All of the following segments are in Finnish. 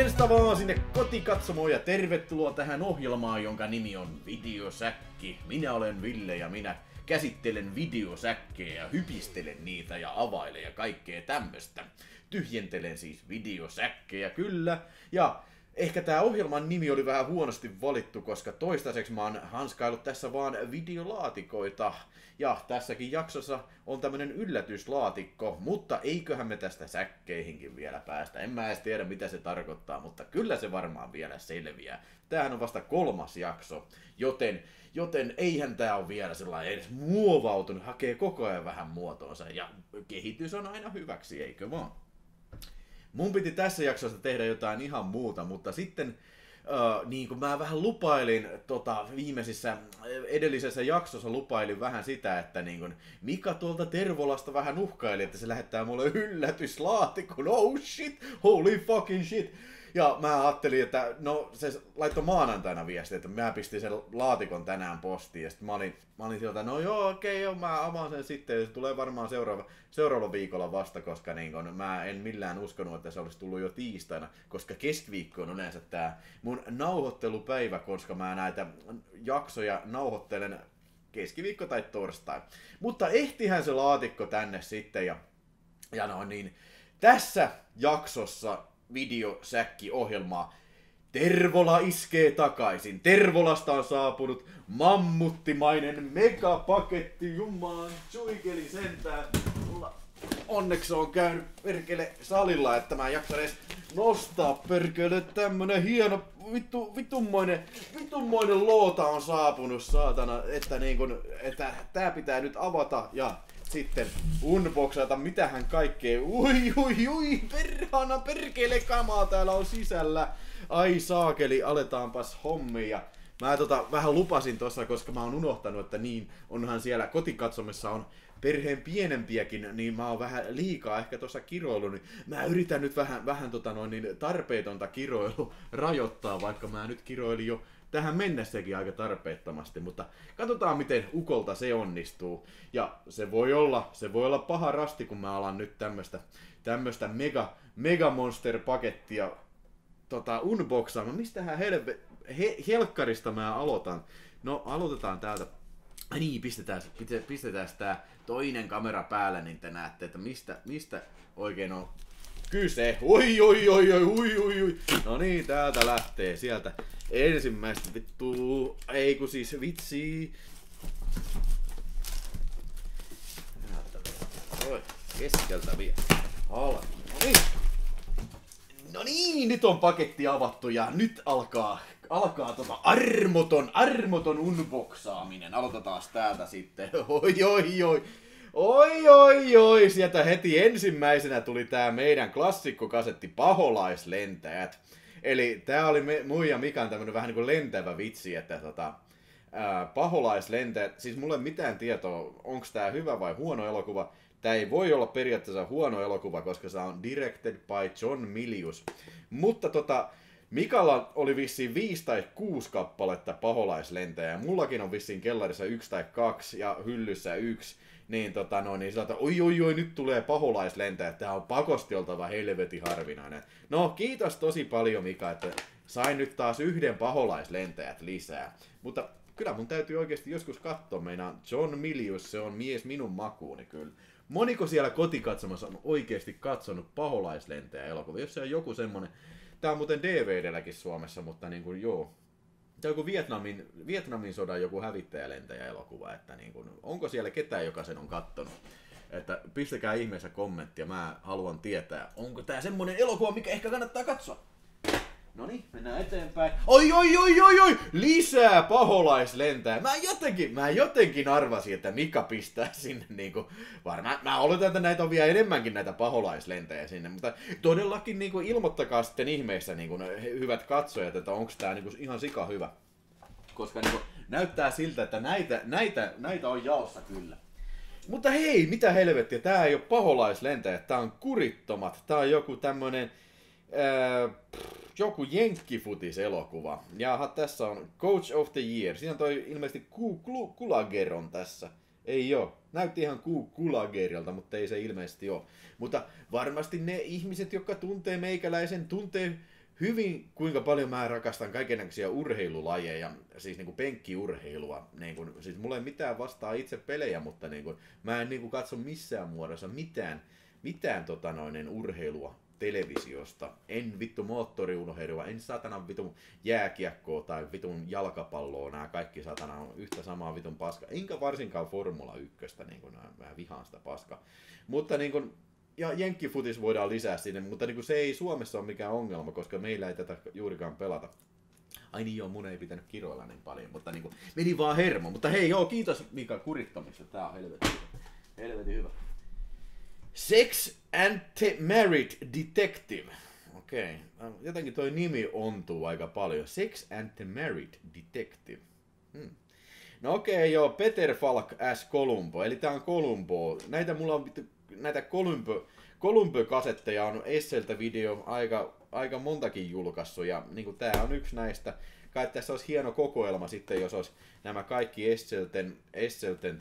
Morjesta vaan sinne kotikatsomoon ja tervetuloa tähän ohjelmaan, jonka nimi on Videosäkki. Minä olen Ville ja minä käsittelen videosäkkejä ja hypistelen niitä ja availen ja kaikkea tämmöstä. Tyhjentelen siis videosäkkejä, kyllä. Ja ehkä tää ohjelman nimi oli vähän huonosti valittu, koska toistaiseksi mä oon hanskaillut tässä vaan videolaatikoita. Ja tässäkin jaksossa on tämmönen yllätyslaatikko, mutta eiköhän me tästä säkkeihinkin vielä päästä. En mä edes tiedä mitä se tarkoittaa, mutta kyllä se varmaan vielä selviää. Tämähän on vasta 3. jakso, joten eihän tää ole vielä sellainen edes muovautunut, hakee koko ajan vähän muotoonsa ja kehitys on aina hyväksi, eikö vaan? Mun piti tässä jaksossa tehdä jotain ihan muuta, mutta sitten niin kuin mä vähän lupailin edellisessä jaksossa lupailin vähän sitä, että niin kuin Mika tuolta Tervolasta vähän uhkaili, että se lähettää mulle yllätyslaatikon. Oh shit, holy fucking shit. Ja mä ajattelin, että no se laittoi maanantaina viestiä, että mä pistin sen laatikon tänään postiin. Ja sitten mä olin sieltä, no joo okei, mä avaan sen sitten. Ja se tulee varmaan seuraavalla viikolla vasta, koska niin kun, mä en millään uskonut, että se olisi tullut jo tiistaina. Koska keskiviikko on yleensä tää mun nauhoittelupäivä, koska mä näitä jaksoja nauhoittelen keskiviikko tai torstai. Mutta ehtihän se laatikko tänne sitten ja no niin, tässä jaksossa videosäkki-ohjelmaa. Tervola iskee takaisin. Tervolasta on saapunut mammuttimainen megapaketti. Jumalan suikeli sentään. Mulla onneksi on käynyt perkele salilla, että mä en jaksa edes nostaa perkele. Tämmönen hieno vittumoinen loota on saapunut, saatana. Että tää pitää nyt avata ja sitten unboxata, mitähän kaikkea. Ui, perhana, perkele kamaa täällä on sisällä. Ai saakeli, aletaanpas hommia. Mä vähän lupasin tossa, koska mä oon unohtanut, että niin onhan siellä kotikatsomissa on perheen pienempiäkin, niin mä oon vähän liikaa ehkä tossa kiroilu, niin mä yritän nyt vähän tarpeetonta kiroilu rajoittaa, vaikka mä nyt kiroilin jo tähän mennessäkin aika tarpeettomasti, mutta katsotaan miten ukolta se onnistuu. Ja se voi olla paha rasti, kun mä alan nyt tämmöstä mega monster pakettia unboxaamaan. Mistähän helkkarista mä aloitan? No aloitetaan täältä. Niin, pistetään tää toinen kamera päällä, niin te näette, että mistä oikein on kyse. Oi. No niin, täältä lähtee sieltä ensimmäistä vitsi. Keskeltä vielä. No niin, nyt on paketti avattu ja nyt alkaa armoton unboxaaminen. Aloitetaan täältä sitten. Oi, sieltä heti ensimmäisenä tuli tää meidän klassikkokasetti Paholaislentäjät. Eli tää oli mun ja Mikan tämmönen vähän niinku lentävä vitsi, että Paholaislentäjät, siis mulla ei mitään tietoa, onks tää hyvä vai huono elokuva. Tää ei voi olla periaatteessa huono elokuva, koska se on directed by John Milius. Mutta Mikalla oli vissiin 5 tai 6 kappaletta Paholaislentäjää. Mullakin on vissiin kellarissa 1 tai 2 ja hyllyssä 1. Niin niin sillä oi, nyt tulee Paholaislentäjä. Tää on pakosti oltava helvetin harvinainen. No, kiitos tosi paljon Mika, että sain nyt taas yhden Paholaislentäjät lisää. Mutta kyllä mun täytyy oikeasti joskus katsoa. Meinaan John Milius, se on mies minun makuuni kyllä. Moniko siellä kotikatsomassa on oikeasti katsonut Paholaislentäjä elokuvia? Jos se on joku semmonen. Tää on muuten DVDlläkin Suomessa, mutta niinku joo. Tää on joku Vietnamin sodan joku hävittäjälentäjä elokuva, että niinku, onko siellä ketään, joka sen on kattonut? Että pistäkää ihmeessä kommenttia, mä haluan tietää, onko tää semmonen elokuva, mikä ehkä kannattaa katsoa. Noniin, mennään eteenpäin. Oi! Lisää Paholaislentäjä. Mä jotenkin arvasin, että Mika pistää sinne niinku. Varmaan mä oletan, että näitä on vielä enemmänkin näitä Paholaislentäjä sinne, mutta todellakin niinku ilmoittakaa sitten ihmeessä niinku hyvät katsojat, että onko tää niinku ihan sika hyvä. Koska niinku näyttää siltä, että näitä on jaossa kyllä. Mutta hei, mitä helvettiä, tää ei oo Paholaislentäjä, tää on Kurittomat. Tää on joku tämmönen joku jenkkifutis-elokuva. Jaha, tässä on Coach of the Year. Siinä on toi ilmeisesti Kulageron tässä. Ei oo. Näytti ihan Kulagerilta, mutta ei se ilmeisesti oo. Mutta varmasti ne ihmiset, jotka tuntee meikäläisen, tuntee hyvin kuinka paljon mä rakastan kaikennäköisiä urheilulajeja, siis niinku penkkiurheilua. Niinku, siis mulla ei mitään vastaa itse pelejä, mutta niinku, mä en niinku katso missään muodossa mitään urheilua televisiosta. En vittu moottoriurheilua, en satana vitun jääkiekkoa tai vitun jalkapalloa, nää kaikki satana on yhtä samaa vitun paska. Enkä varsinkaan Formula 1, niinku mä vihaan sitä paskaa. Mutta niinku, ja jenkkifutis voidaan lisää sinne, mutta niinku se ei Suomessa ole mikään ongelma, koska meillä ei tätä juurikaan pelata. Ai niin joo, mun ei pitänyt kiroilla niin paljon, mutta niinku meni vaan hermo. Mutta hei joo, kiitos Mika kurittamista, tää on helvetin hyvä. Sex and the Married Detective. Okei, jotenkin toi nimi ontuu aika paljon. Sex and the Married Detective. No okei, joo, Peter Falk as Columbo, eli tää on Columbo. Mulla on näitä Columbo-kasetteja on Esseltä video aika montakin julkaissut, ja niin tää on yksi näistä. Kai tässä olisi hieno kokoelma sitten, jos olisi nämä kaikki Esselten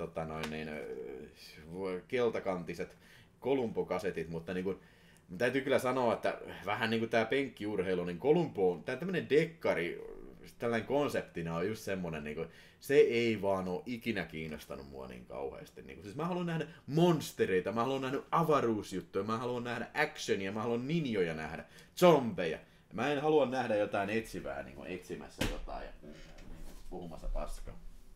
keltakantiset Columbo-kasetit, mutta niin kuin, täytyy kyllä sanoa, että vähän niin kuin tämä penkkiurheilu, niin Columbo, tämä tämmöinen dekkari, tällainen konseptina on just semmoinen, niin kuin, se ei vaan ole ikinä kiinnostanut mua niin kauheasti. Niin kuin, siis mä haluan nähdä monstereita, mä haluan nähdä avaruusjuttuja, mä haluan nähdä actionia, mä haluan ninjoja nähdä, zombeja. Mä en halua nähdä jotain etsivää, niin kuin etsimässä jotain ja puhumassa paskaa.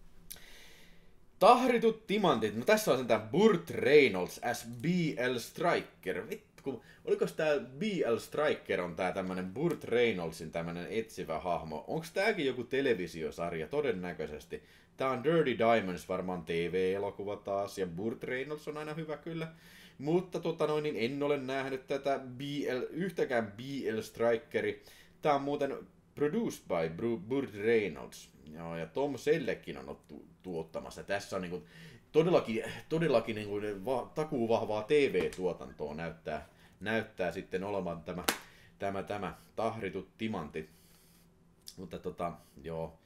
Tahritut timantit. No tässä on sentään Burt Reynolds as B.L. Striker. Vittu, oliko tää B.L. Striker on tää tämmönen Burt Reynoldsin tämmönen etsivä hahmo? Onks tääkin joku televisiosarja? Todennäköisesti. Tää on Dirty Diamonds, varmaan TV-elokuva taas, ja Burt Reynolds on aina hyvä kyllä. Mutta niin en ole nähnyt tätä yhtäkään B.L. Strikeri. Tää on muuten produced by Burt Reynolds. Joo, ja Tom Selleckin on tuottamassa. Tässä on niinku todellakin niinku takuuvahvaa TV-tuotantoa näyttää sitten olemaan tämä tahritut timantit. Mutta joo,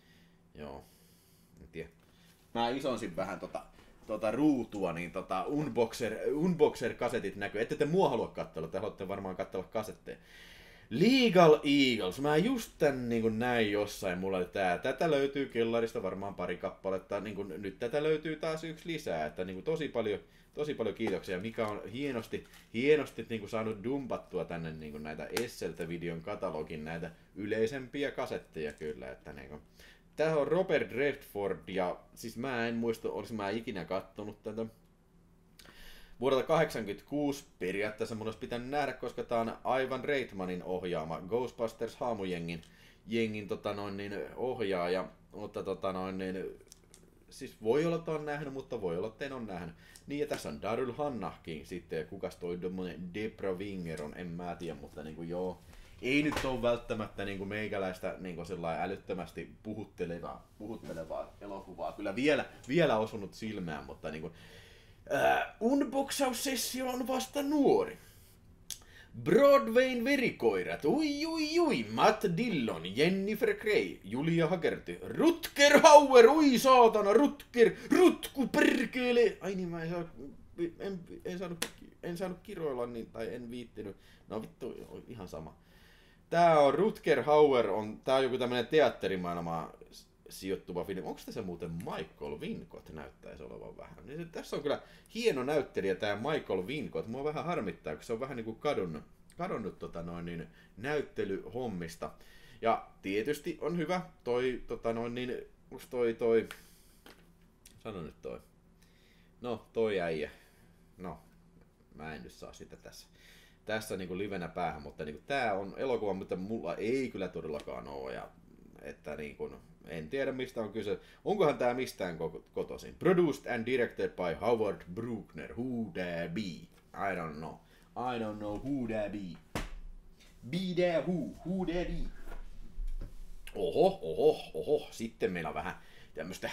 en tiedä. Mä isonsin vähän ruutua, niin Unboxer-kasetit näkyy. Ette te mua halua katsella, te haluatte varmaan katsella kasetteja. Legal Eagles. Mä just tän niin näin jossain. Mulla oli tätä löytyy kellarista varmaan pari kappaletta. Niin kuin, nyt tätä löytyy taas yksi lisää. Että niin kuin, tosi paljon kiitoksia. Mikä on hienosti niin kuin, saanut dumpattua tänne niin kuin, näitä Esseltä-videon katalogin näitä yleisempiä kasetteja kyllä. Että, niin kuin, tää on Robert Redford ja siis mä en muista, olis mä ikinä kattonut tätä. Vuodelta 1986 periaatteessa mun olisi pitänyt nähdä, koska tää on Ivan Reitmanin ohjaama Ghostbusters haamujengin ohjaaja, mutta siis voi olla, että on nähnyt, mutta voi olla, että en ole nähnyt. Niin ja tässä on Daryl Hannahkin sitten, ja kukas toi tommonen Debra Winger on, en mä tiedä, mutta niinku joo. Ei nyt ole välttämättä niinku meikäläistä niinku sellainen älyttömästi puhuttelevaa elokuvaa. Kyllä vielä osunut silmään, mutta niinku unboxaussessio on vasta nuori. Broadwayn verikoirat, ui, Matt Dillon, Jennifer Grey, Julia Hagerty, Rutger Hauer, ui saatana, Rutku perkele. Ai niin, mä en saanut kiroilla niin, tai en viittinyt. No vittu, ihan sama. Tää on Rutger Hauer, tää on joku tämmönen teatterimaailma sijoittuva film. Onko tässä muuten Michael Wincott näyttäisi olevan vähän? Niin tässä on kyllä hieno näyttelijä tää Michael Wincott. Mua vähän harmittaa, kun se on vähän niinku kadonnut näyttelyhommista. Ja tietysti on hyvä sano nyt toi. No, toi äijä. No, mä en nyt saa sitä tässä niinku livenä päähän, mutta niinku tää on elokuva, mutta mulla ei kyllä todellakaan oo. Ja että niinku en tiedä mistä on kyse. Onkohan tää mistään kotoisin? Produced and directed by Howard Bruckner. Who that be? I don't know who that be. Be there who that be? Oho. Sitten meillä on vähän tämmöstä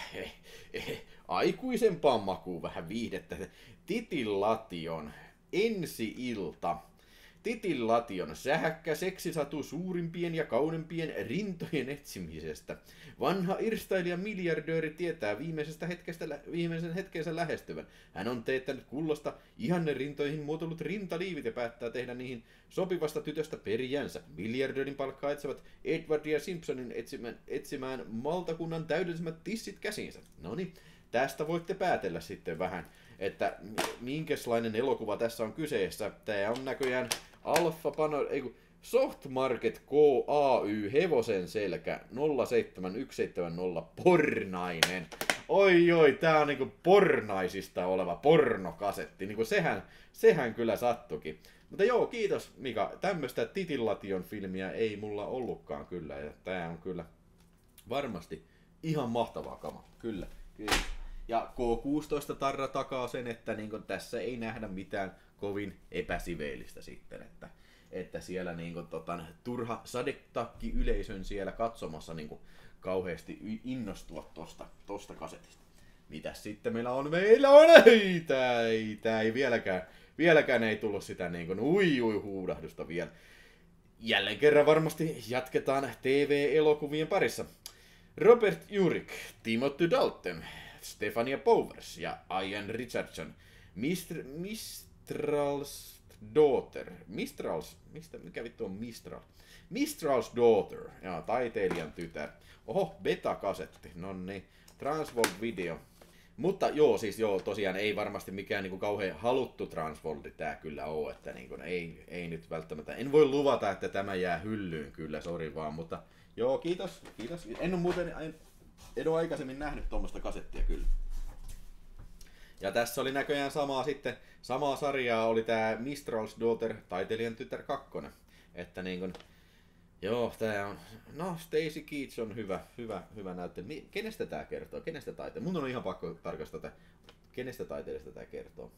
aikuisempaa makua, vähän viihdettä. Titillation. Ensi-ilta. Titillation, sähäkkä seksisatu suurimpien ja kauneimpien rintojen etsimisestä. Vanha irstailija miljardööri tietää viimeisen hetkensä lähestyvän. Hän on teettänyt kullasta ihanne rintoihin muotoilut rintaliivit ja päättää tehdä niihin sopivasta tytöstä perijänsä. Miljardöörin palkkaa etsivät Edward ja Simpsonin etsimään maltakunnan täydellisimmät tissit käsiinsä. Noniin, tästä voitte päätellä sitten vähän, että minkälainen elokuva tässä on kyseessä. Tää on näköjään Soft Market KAY Hevosen selkä 07170 pornainen. Oi, tää on niinku pornaisista oleva pornokasetti. Niinku sehän kyllä sattukin. Mutta joo, kiitos Mika. Tämmöstä Titillation filmiä ei mulla ollutkaan kyllä. Ja tää on kyllä varmasti ihan mahtavaa kama. Kyllä. Ja K16 tarra takaa sen, että niinku tässä ei nähdä mitään kovin epäsiveellistä sitten, että siellä niinku turha sadetakki yleisön siellä katsomassa niinku kauheasti innostua tosta kasetista. Mitäs sitten meillä on? Ei vieläkään ei tullut sitä niinku huudahdusta vielä. Jälleen kerran varmasti jatketaan TV-elokuvien parissa. Robert Urich, Timothy Dalton, Stefania Powers ja Ian Richardson. Mistral's Daughter. Mikä vittu on Mistral? Mistral's Daughter. Ja taiteilijan tytär. Oho, beta-kasetti. Nonni. Transworld Video. Mutta joo, tosiaan ei varmasti mikään niinku kauhean haluttu Transworldi tää kyllä oo, että niinku, ei nyt välttämättä. En voi luvata, että tämä jää hyllyyn kyllä, sori vaan, mutta joo, kiitos. En ole aikaisemmin nähnyt tuommoista kasettia kyllä. Ja tässä oli näköjään samaa sarjaa oli tää Mistral's Daughter, taiteilijan tytär 2. Että niinkun, joo, tää on, no Stacey Keats on hyvä näyttelijä. Kenestä tää kertoo? Kenestä taiteilija? Mun on ihan pakko tarkastaa, että kenestä taiteilijasta tää kertoo.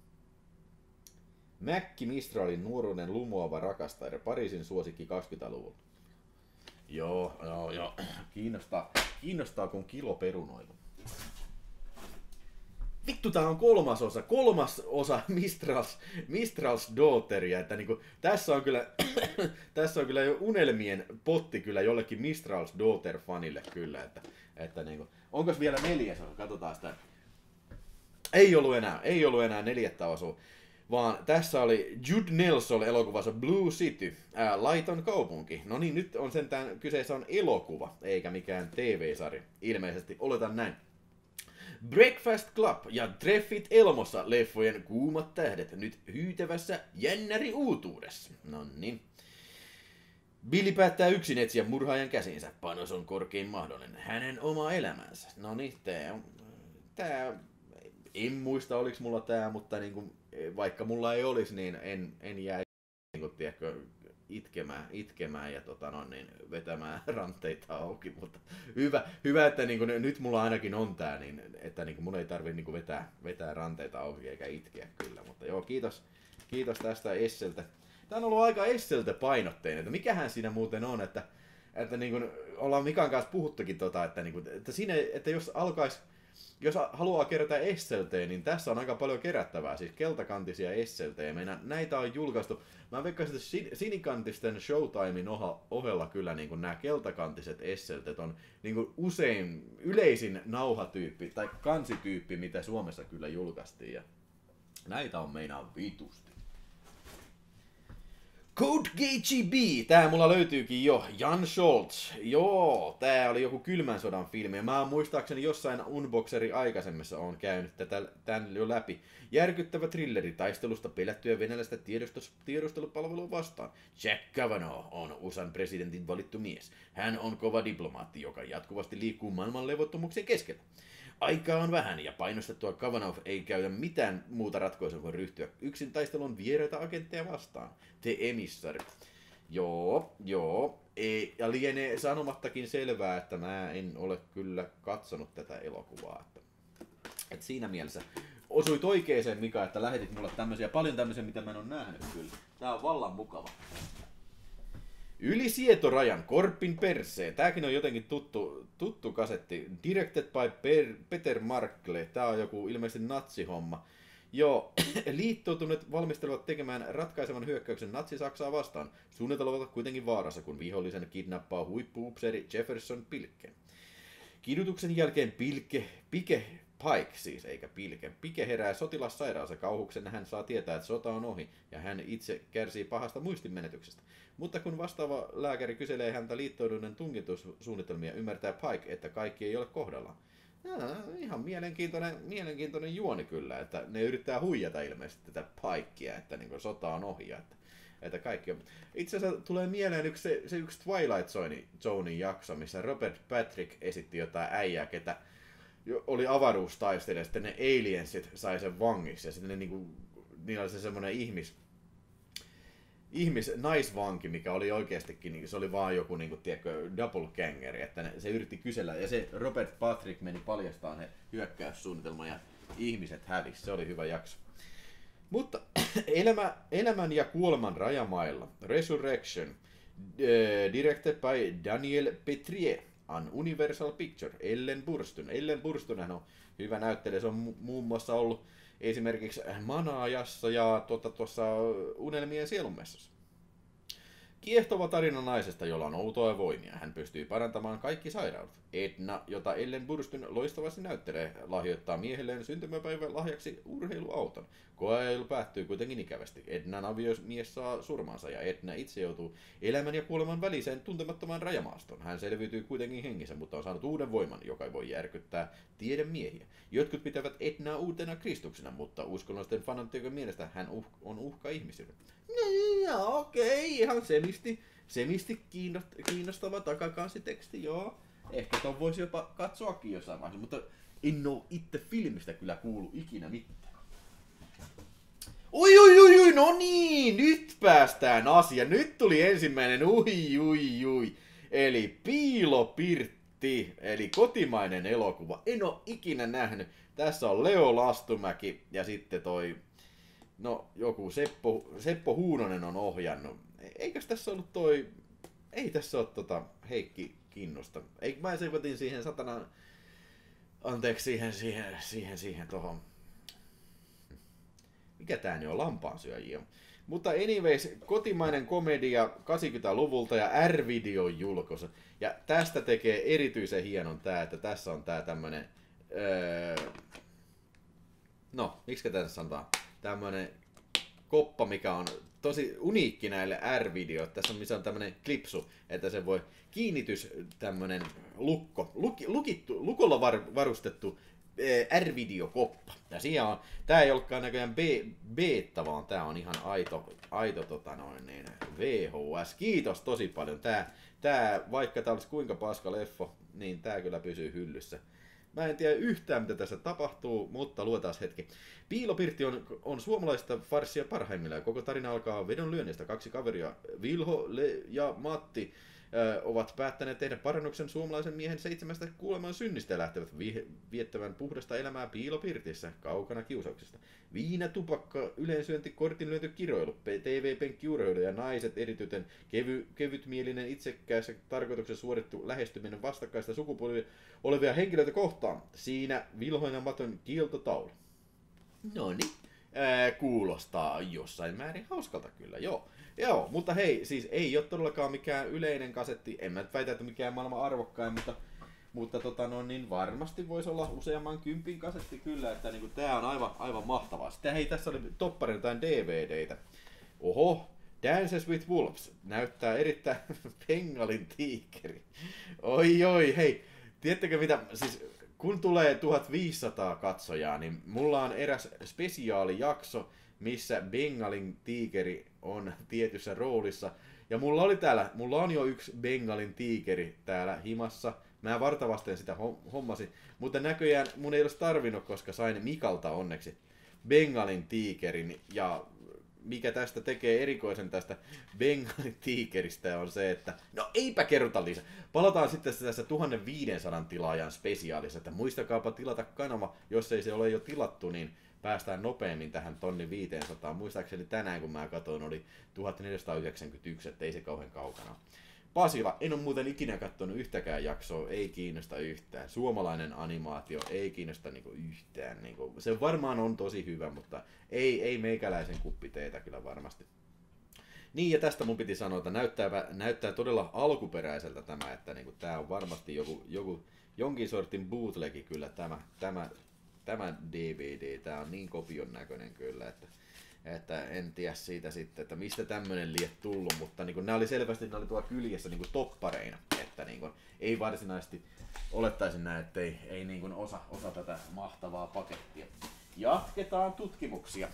Mäkki Mistralin nuoruuden lumoava rakastaja, Pariisin suosikki 20-luvulla. Joo. Kiinnostaa kun kilo perunoilu. Vittu, tää on kolmas osa Mistral's Daughteria, että niinku, tässä on kyllä jo unelmien potti kyllä jollekin Mistral's Daughter-fanille kyllä, että niinku, onkos vielä 4. osa, katsotaan sitä. Ei ollut enää 4. osua, vaan tässä oli Jude Nelson elokuvassa Blue City, laiton kaupunki. No niin, nyt on sentään kyseessä on elokuva, eikä mikään TV-sarja, ilmeisesti, oletan näin. Breakfast Club ja Treffit Elmossa leffojen kuumat tähdet nyt hyytävässä jännäri-uutuudessa. Noniin. Billy päättää yksin etsiä murhaajan käsinsä. Panos on korkein mahdollinen. Hänen oma elämänsä. Noniin, tää en muista oliks mulla tää, mutta niinku, vaikka mulla ei olisi, niin en jää niinku, tiedätkö, itkemään ja vetämään ranteita auki, mutta hyvä että niinku, nyt mulla ainakin on tää, niin että niinku, mun ei tarvi niinku, vetää ranteita auki eikä itkeä kyllä, mutta joo, kiitos tästä Esseltä. Tää on ollut aika Esseltä painotteinen, että mikähän siinä muuten on, että niinku, ollaan Mikan kanssa puhuttukin että siinä, että jos haluaa kerätä Esseltejä, niin tässä on aika paljon kerättävää, siis keltakantisia Esseltejä. Näitä on julkaistu. Mä veikkaan, että sinikantisten Showtimein ohella kyllä niin nämä keltakantiset Esseltet on niin yleisin nauhatyyppi tai kansityyppi, mitä Suomessa kyllä julkaistiin. Ja näitä on meinaan vitusti. Code GGB, tää mulla löytyykin jo, Jan Scholz. Joo, tää oli joku kylmän sodan filmi. Mä muistaakseni jossain unboxeri aikaisemmassa on käynyt tän jo läpi. Järkyttävä thrilleri taistelusta pelättyä venäläistä tiedustelupalvelua vastaan. Jack Kavanaugh on USAn presidentin valittu mies. Hän on kova diplomaatti, joka jatkuvasti liikkuu maailman levottomuuksien keskellä. Aikaa on vähän ja painostettua Kavanaugh ei käytä mitään muuta ratkaisua kuin ryhtyä yksin taistelun vieraita agentteja vastaan. The Emissary. Joo. Ja lienee sanomattakin selvää, että mä en ole kyllä katsonut tätä elokuvaa. Että siinä mielessä osuit oikeeseen, Mika, että lähetit mulle paljon tämmöisiä, mitä mä en ole nähnyt kyllä. Tää on vallan mukava. Yli sietorajan, Korpin perseen. Tääkin on jotenkin tuttu kasetti. Directed by Peter Markle. Tää on joku ilmeisesti natsihomma. Jo liittoutuneet valmistelevat tekemään ratkaisevan hyökkäyksen Natsi-Saksaa vastaan. Suunnitelmat ovat kuitenkin vaarassa, kun vihollisen kidnappaa huippu-upseeri Jefferson Pilke. Kidutuksen jälkeen Pike herää sotilassairaalassa. Kauhuksen hän saa tietää, että sota on ohi, ja hän itse kärsii pahasta muistinmenetyksestä. Mutta kun vastaava lääkäri kyselee häntä liittoutuneiden tunkitussuunnitelmia, ymmärtää Pike, että kaikki ei ole kohdallaan. Ihan mielenkiintoinen juoni kyllä, että ne yrittää huijata ilmeisesti tätä Pikea, että niin sota on ohi, että kaikki on. Itse asiassa tulee mieleen yksi Twilight Zonein jakso, missä Robert Patrick esitti jotain äijää, ketä oli avaruustaistelija, ja sitten ne aliensit sai sen vangiksi, ja sitten niillä oli se semmoinen naisvanki, mikä oli oikeastikin, niin se oli vaan joku tiedätkö, doppelgangeri, että se yritti kysellä, ja se Robert Patrick meni paljastamaan ne hyökkäyssuunnitelman, ja ihmiset hävisi, se oli hyvä jakso. Mutta elämän ja kuoleman rajamailla, Resurrection, directed by Daniel Petrier, on Universal Picture, Ellen Burstyn. Ellen Burstyn on hyvä näyttelijä, se on muun muassa ollut esimerkiksi Manaajassa ja tuossa Unelmien sielunmessassa. Kiehtova tarina naisesta, jolla on outoja voimia. Hän pystyy parantamaan kaikki sairaudet. Edna, jota Ellen Burstyn loistavasti näyttelee, lahjoittaa miehelleen syntymäpäivän lahjaksi urheiluauton. Koeilu päättyy kuitenkin ikävästi. Ednan aviomies saa surmansa ja Edna itse joutuu elämän ja kuoleman väliseen tuntemattomaan rajamaastoon. Hän selviytyy kuitenkin hengissä, mutta on saanut uuden voiman, joka voi järkyttää tiedemiehiä. Jotkut pitävät Ednaa uutena Kristuksena, mutta uskonnollisten fanattikon mielestä hän on uhka ihmisille. No okei, ihan semisti kiinnostava takakanssiteksti, joo. Ehkä ton voisi jopa katsoakin jossain vaiheessa, mutta en oo itse filmistä kyllä kuulu ikinä mitään. Ui, no niin, nyt päästään asiaan. Nyt tuli ensimmäinen ui. Eli Piilopirtti, eli kotimainen elokuva. En oo ikinä nähnyt. Tässä on Leo Lastumäki ja sitten joku Seppo Huunonen on ohjannut. Eikös tässä ollut ei tässä ole Heikki Kinnusta. Mä sekoitin siihen satanan, anteeksi siihen tohon. Mikä tää nyt on, lampaansyöjiä. Mutta anyways, kotimainen komedia 80-luvulta ja R-videon julkaisu. Ja tästä tekee erityisen hienon että tässä on tää tämmönen, miksi tässä sanotaan? Tämmönen koppa, mikä on tosi uniikki näille R-videoille. Tässä on missä on tämmönen klipsu, että se voi kiinnitys tämmönen lukolla varustettu R-videokoppa. Ja siellä on, tää ei olekaan näköjään beta, vaan tää on ihan aito VHS. Kiitos tosi paljon. Tää vaikka tää olisi kuinka paska leffo, niin tää kyllä pysyy hyllyssä. Mä en tiedä yhtään mitä tässä tapahtuu, mutta luetaan hetki. Piilopirtti on suomalaista farssia parhaimmillaan. Koko tarina alkaa vedonlyönnistä. Kaksi kaveria, Vilho ja Matti, ovat päättäneet tehdä parannuksen suomalaisen miehen 7 kuoleman synnistä ja lähtevät viettämään puhdasta elämää piilopirtissä, kaukana kiusauksista. Viina, tupakka, yleensyönti, kortinlyönti, kiroilu, TV-penkkiurheilu ja naiset erityisen kevytmielinen itsekkäässä tarkoituksessa suorittu lähestyminen vastakkaista sukupuolia olevia henkilöitä kohtaan. Siinä Vilhoin ja Maton kieltotaulu. Noniin. Kuulostaa jossain määrin hauskalta kyllä, joo. Joo, mutta hei, siis ei ole todellakaan mikään yleinen kasetti, en mä nyt väitä, että mikään maailman arvokkain, mutta niin varmasti voisi olla useamman kympin kasetti kyllä, että niinku tää on aivan mahtavaa. Sitten hei, tässä oli topparin jotain DVDitä. Oho, Dances with Wolves näyttää erittäin Bengalin tiikeri. Oi, hei, tiedättekö mitä, siis kun tulee 1500 katsojaa, niin mulla on eräs spesiaalijakso, missä Bengalin tiikeri on tietyssä roolissa. Ja mulla on jo yksi Bengalin tiikeri täällä himassa. Mä vartavasten sitä hommasin, mutta näköjään mun ei olisi tarvinnut, koska sain Mikalta onneksi Bengalin tiikerin. Ja mikä tästä tekee erikoisen tästä Bengalin tiikeristä on se, että no eipä kerrota lisää. Palataan sitten tässä 1500 tilaajan spesiaalissa, että muistakaapa tilata kanava, jos ei se ole jo tilattu, niin päästään nopeammin tähän 1500. Muistaakseni tänään kun mä katsoin oli 1491, ettei se kauhean kaukana. Pasila, en ole muuten ikinä katsonut yhtäkään jaksoa, ei kiinnosta yhtään. Suomalainen animaatio ei kiinnosta niinku yhtään. Niinku, se varmaan on tosi hyvä, mutta ei meikäläisen kuppiteitä kyllä varmasti. Niin, ja tästä mun piti sanoa, että näyttää todella alkuperäiseltä tämä, että niinku, tää on varmasti jonkin sortin bootlegi kyllä tämä DVD. Tää on niin kopion näköinen kyllä, että en tiedä siitä sitten, että mistä tämmönen lie tullut, mutta niin nämä oli selvästi tuolla kyljessä niin toppareina, että niin ei varsinaisesti olettaisin näin, että ei niin osa tätä mahtavaa pakettia. Jatketaan tutkimuksia.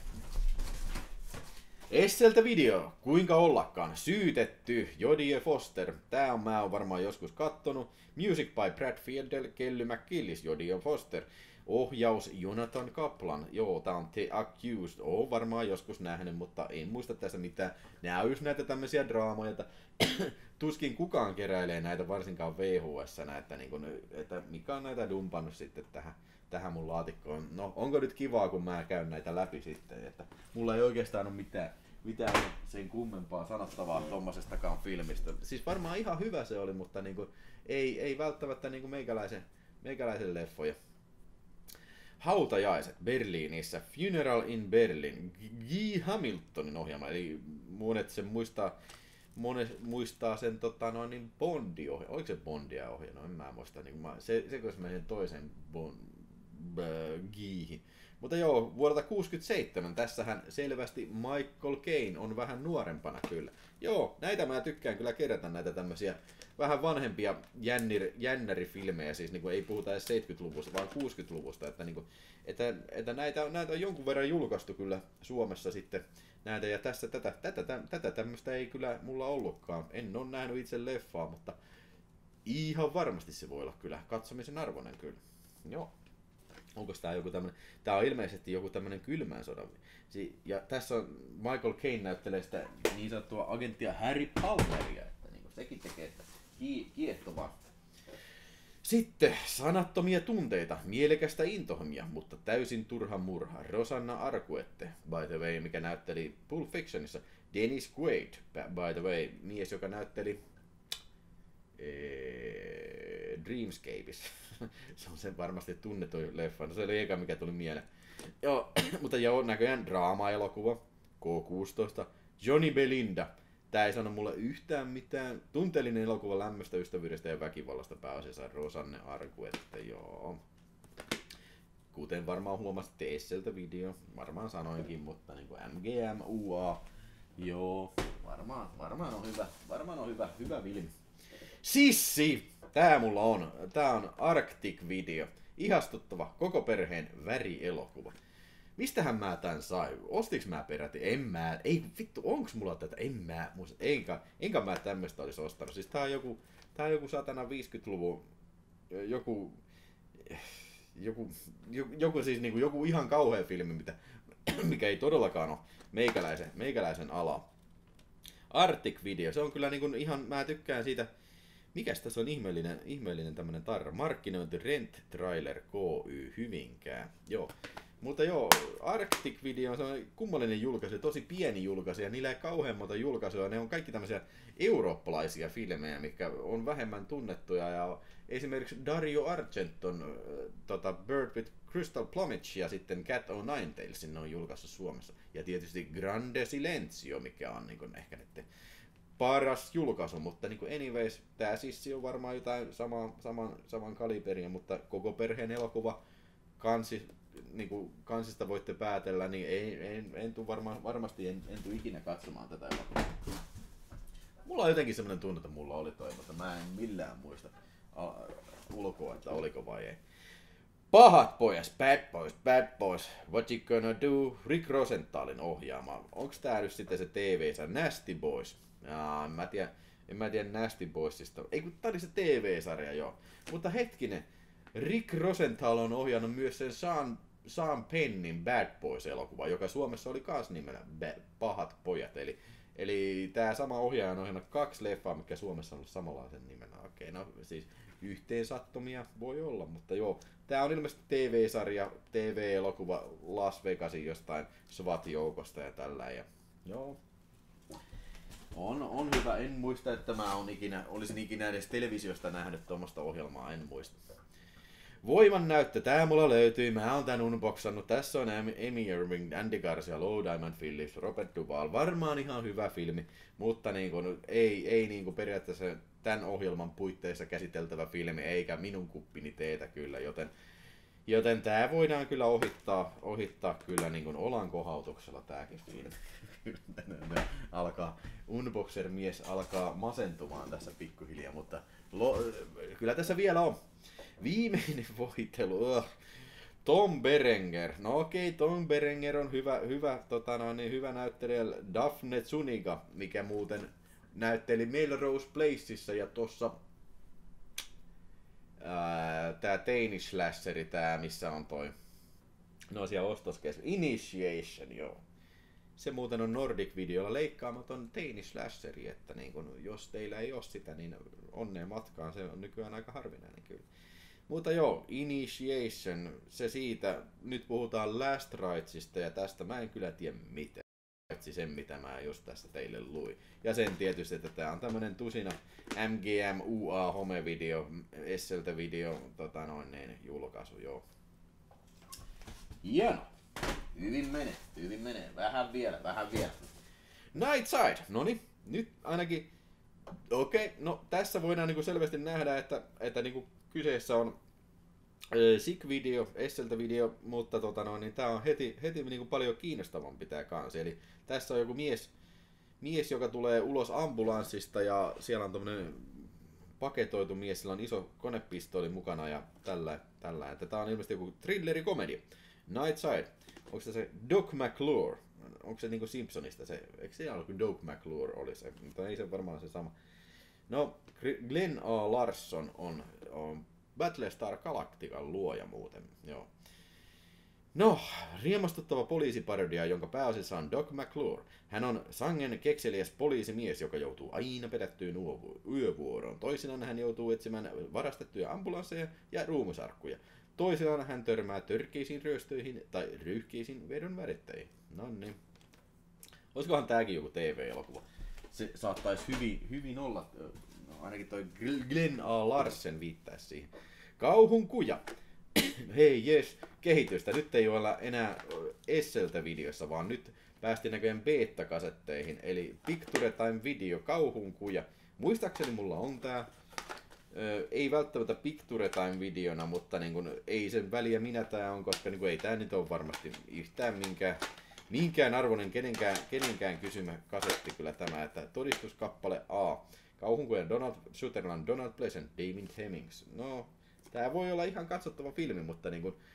Esseltä video, kuinka ollakaan, syytetty, Jodie Foster, mä oon varmaan joskus kattonut, Music by Brad Fiedel, Kelly McGillis, Jodie Foster, ohjaus Jonathan Kaplan, joo, tää on The Accused, oon varmaan joskus nähnyt, mutta en muista tässä mitään, nää on just näitä tämmösiä draamoja, että tuskin kukaan keräilee näitä varsinkaan VHS-nä, että mikä on näitä dumpannut sitten tähän mun laatikkoon. No, onko nyt kivaa, kun mä käyn näitä läpi sitten, että mulla ei oikeastaan ole mitään sen kummempaa sanottavaa tommosestakaan filmistä. Siis varmaan ihan hyvä se oli, mutta ei välttämättä meikäläisen leffoja. Hautajaiset Berliinissä, Funeral in Berlin, Guy Hamiltonin ohjelma, eli monet sen muistaa sen Bondi-ohjelma, oliko se Bondia ohjelma, en mä muista, se mä sen toisen Guyhin. Mutta joo, vuodelta 1967, tässähän selvästi Michael Caine on vähän nuorempana kyllä. Joo, näitä mä tykkään kyllä kerätä, näitä tämmösiä vähän vanhempia jännärifilmejä, siis ei puhuta edes 70-luvusta, vaan 60-luvusta, että näitä on jonkun verran julkaistu kyllä Suomessa sitten näitä, ja tätä tämmöistä ei kyllä mulla ollutkaan. En ole nähnyt itse leffaa, mutta ihan varmasti se voi olla kyllä katsomisen arvoinen kyllä. Joo. Onko tää joku tämmönen, tää on ilmeisesti joku tämmönen kylmän sodan. Ja tässä on Michael Caine näyttelee sitä niin sanottua agenttia Harry Palmeria, että sekin tekee sitä kiehtovaa. Sitten sanattomia tunteita, mielekästä intohimia, mutta täysin turha murha. Rosanna Arquette, by the way, mikä näytteli Pulp Fictionissa. Dennis Quaid, by the way, mies, joka näytteli Dreamscapeissa. Se on sen varmasti tunnetuin leffa. No, se oli eka, mikä tuli mieleen. Joo, mutta joo, näköjään draama-elokuva. K16. Johnny Belinda. Tää ei sano mulle yhtään mitään. Tunteellinen elokuva lämmöstä, ystävyydestä ja väkivallasta pääasiassa Rosanne Arquette. Joo. Kuten varmaan huomasitte Esseltä video. Varmaan sanoinkin, mutta MGM, UA. Joo, varmaan on hyvä. Varmaan on hyvä film. Sissi! Tää mulla on. Tää on Arctic Video. Ihastuttava, koko perheen värielokuva. Mistähän mä tän sain? Ostiks mä peräti? Ei vittu, onks mulla tätä? En mä muista. Enkä mä tämmöstä olis ostanut. Siis tää on joku satana 50-luvun joku siis joku ihan kauhea filmi, mikä ei todellakaan ole meikäläisen ala. Arctic Video, se on kyllä ihan, mä tykkään siitä. Mikäs tässä on ihmeellinen tämmönen tarra? Markkinointi Rent Trailer KY Hyvinkää. Joo. Mutta joo, Arctic Video on kummallinen julkaisu, tosi pieni julkaisu, ja niillä ei kauhean monta julkaisua. Ne on kaikki tämmöisiä eurooppalaisia filmejä, mitkä on vähemmän tunnettuja. Ja esimerkiksi Dario Argenton Bird with Crystal Plumage ja sitten Cat O' Nine Tails ne on julkaissut Suomessa. Ja tietysti Grande Silenzio, mikä on ehkä nyt paras julkaisu, mutta anyways, tää Sissi on varmaan jotain saman kaliberia, mutta koko perheen elokuva kansista voitte päätellä, niin en tuu varmasti en tuu ikinä katsomaan tätä elokuvaa. Mulla on jotenkin semmoinen tunne, että mulla oli toi, mutta mä en millään muista ulkoa, että oliko vai ei. Pahat pojat, bad boys, what you gonna do? Rick Rosenthalin ohjaama. Onks tää nyt sitten se TV-sarja Nasty Boys? En mä tiedä Nasty Boysista. Ei kun tää oli se TV-sarja joo. Mutta hetkinen, Rick Rosenthal on ohjannut myös sen Sean Pennin Bad Boys-elokuva, joka Suomessa oli kans nimellä Pahat pojat. Eli tää sama ohjaaja on ohjannut 2 leffaa, mikä Suomessa on ollut samanlaisen nimenä. Okei, no siis yhteensattomia voi olla, mutta joo. Tää on ilmeisesti TV-sarja, TV-elokuva Las Vegasin jostain SWAT-joukosta ja tällä. Ja joo. On hyvä. En muista, että mä olisin ikinä edes televisiosta nähnyt tuommoista ohjelmaa. En muista. Voiman näyttö. Tää mulla löytyy. Mä oon tän unboxannut. Tässä on Amy Irving, Andy Garcia, Low Diamond Phillips, Robert Duvall. Varmaan ihan hyvä filmi, mutta niin kun, ei niin kun periaatteessa tämän ohjelman puitteissa käsiteltävä filmi, eikä minun kuppini teetä kyllä, joten tää voidaan kyllä ohittaa kyllä niin kun olan kohautuksella tääkin filmi. Unboxer-mies alkaa masentumaan tässä pikkuhiljaa, mutta kyllä tässä vielä on. Viimeinen voitelu. Tom Berenger. No okei, Tom Berenger on hyvä näyttelijä. Daphne Zuniga, mikä muuten näytteli Melrose Placeissa ja tossa tää Teini Slasheri, tää missä on toi. No siellä ostoskeskuksessa. Initiation, joo. Se muuten on Nordic-videolla leikkaamaton Teini Slasheri, että niin kun, jos teillä ei ole sitä, niin onnea matkaan. Se on nykyään aika harvinainen kyllä. Mutta joo, Initiation, se siitä, nyt puhutaan Last Rightsista ja tästä mä en kyllä tiedä mitään. Sen mitä mä just tässä teille luin. Ja sen tietysti, että tää on tämmönen tusina MGM UA homevideo, Esseltä video, julkaisu, joo. Hieno! Hyvin menee. Vähän vielä. Nightside, noni, nyt ainakin, okei, no tässä voidaan niinku selvästi nähdä, että niinku kyseessä on Sig-video, Esseltä-video, mutta niin tää on heti niinku paljon kiinnostavampi tää kansi. Eli tässä on joku mies, joka tulee ulos ambulanssista ja siellä on tommonen paketoitu mies, sillä on iso konepistooli mukana ja tällä. Että tää on ilmeisesti joku thrilleri-komedia. Nightside. Onko se Doc McClure? Onko se niinku Simpsonista se? Eikö se ollut kuin Doc McClure oli se? Mutta ei se varmaan se sama. No, Glenn A. Larson on Battlestar Galactican luoja muuten, joo. No, riemastuttava poliisiparodia, jonka pääosissa on Doc McClure. Hän on sangen kekseliäs poliisimies, joka joutuu aina pelättyyn yövuoroon. Toisinaan hän joutuu etsimään varastettuja ambulansseja ja ruumisarkkuja. Toisinaan hän törmää törkeisiin ryöstöihin tai ryyhkeisiin vedonvärittäjiin. No niin. Olisikohan tääkin joku TV-elokuva? Se saattaisi hyvin olla, ainakin toi Glenn A. Larsen viittaisi siihen. Kauhun kuja. Hei jes, kehitystä. Nyt ei olla enää Esseltä videossa, vaan nyt päästiin näköjään beta-kasetteihin. Eli Picture Time Video, kauhun kuja. Muistaakseni mulla on tää. Ei välttämättä Picture Time videona, mutta niin kun, ei sen väliä minä tää on, koska niin kun, ei tää nyt ole varmasti yhtään minkään arvoinen kenenkään kysymä kasetti kyllä tämä, että todistuskappale A. Kauhunkujan Donald Sutherland, Donald Pleasant, David Hemmings. No, tää voi olla ihan katsottava filmi, mutta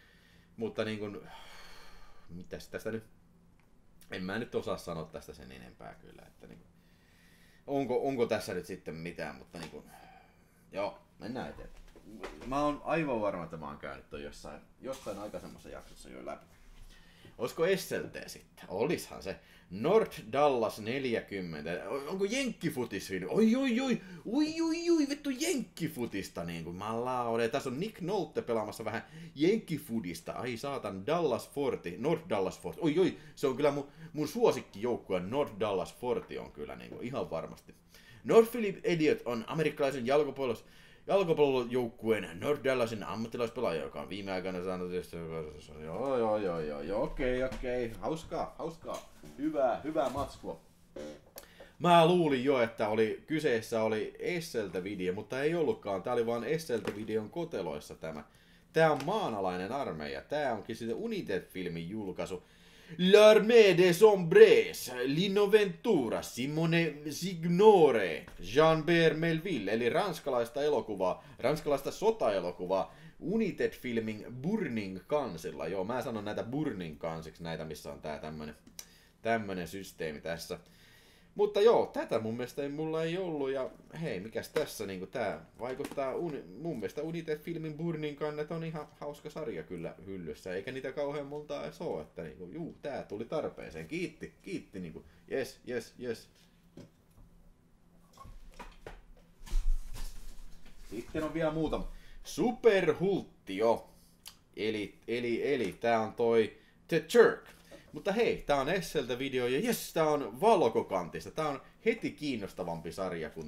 mitäs tästä nyt? En mä nyt osaa sanoa tästä sen enempää kyllä, että onko tässä nyt sitten mitään, mutta joo, mennään eteenpäin. Mä oon aivan varma, että mä oon käynyt toi jossain aikaisemmassa jaksossa jo läpi. Olisiko Esseltä sitten? Olishan se. North Dallas 40. Onko jenkkifutisfilmi? Oi, vittu jenkkifutista niinku. Malaude. Tässä on Nick Nolte pelaamassa vähän jenkkifudista. Ai saatan, Dallas Forti, North Dallas Forti. Oi, se on kyllä mun suosikkijoukkue. North Dallas Forti on kyllä niinku, ihan varmasti. North Philip Elliott on amerikkalaisen jalkapallojoukkueen North Dallasin ammattilaispelaaja, joka on viime aikoina saanut... Joo, okei. Hauskaa. Hyvää matskua. Mä luulin jo, että kyseessä oli Esseltä video, mutta ei ollutkaan. Tää oli vaan Esseltä videon koteloissa tämä. Tää on maanalainen armeija. Tää onkin sitten United-filmin julkaisu. L'Armée des Hombres, L'Innoventura, Simone Signore, Jean-Pierre Melville, eli ranskalaista sotaelokuvaa, United-filmin Burning kansilla. Joo, mä sanon näitä Burning kansiksi, näitä missä on tää tämmönen systeemi tässä. Mutta joo, tätä mun mielestä mulla ei ollut, ja hei, mikäs tässä, niinku tää vaikuttaa, mun mielestä United-filmin Burning kannet on ihan hauska sarja kyllä hyllyssä, eikä niitä kauhean montaa edes oo, että niinku, tää tuli tarpeeseen, kiitti niinku, yes. Sitten on vielä muutama. Superhultti, jo. Eli tää on toi The Jerk. Mutta hei, tää on Esseltä video ja jes, tää on valkokantista. Tää on heti kiinnostavampi sarja kuin